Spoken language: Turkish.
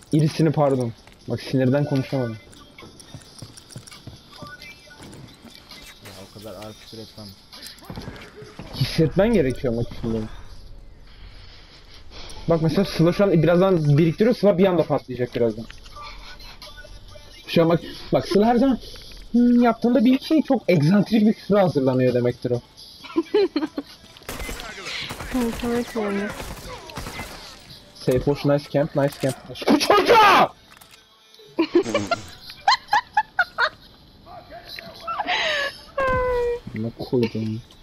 İrisini pardon. Bak sinirden konuşamadım. Ya o kadar artık etmem. Hissetmen gerekiyor maç içinde. Bak mesela Sıla şu an birazdan biriktiriyor, Sıla bir anda patlayacak birazdan. Şu an bak Sıla her zaman yaptığında bir şey çok egzantrik bir küfür hazırlanıyor demektir o. Evet yani. Safe hoş, nice camp, nice camp. Bu çocuğa! Ne koydum?